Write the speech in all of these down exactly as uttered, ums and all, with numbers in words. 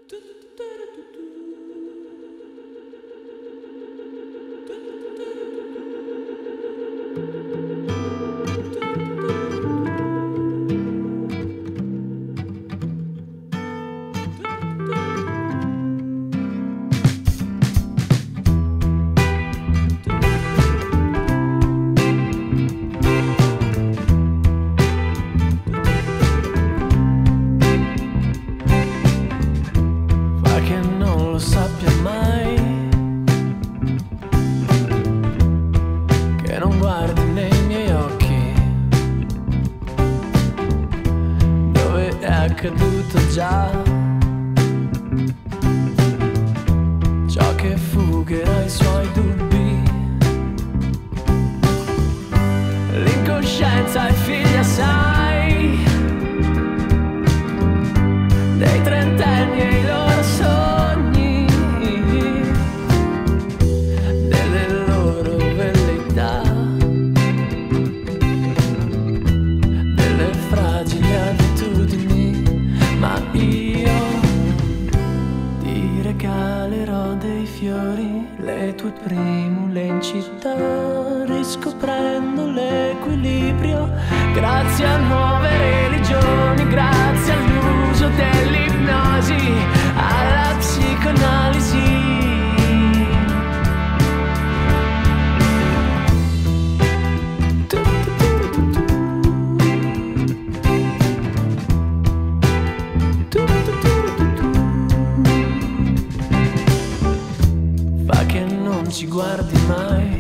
Accaduto già ciò che fugherà i suoi dubbi, l'incoscienza è figlia, sai, dei trentenni e i loro sogni, delle loro velleità, delle fragili abitudini. Ma io ti regalerò dei fiori, le tue primule in città, riscoprendo l'equilibrio, grazie a nuove religioni, grazie all'uso dell'ipnosi, alla psicoanalisi. Non ci guardi mai,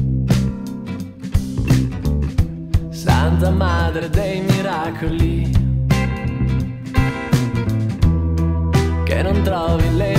Santa Madre dei miracoli, che non trovi le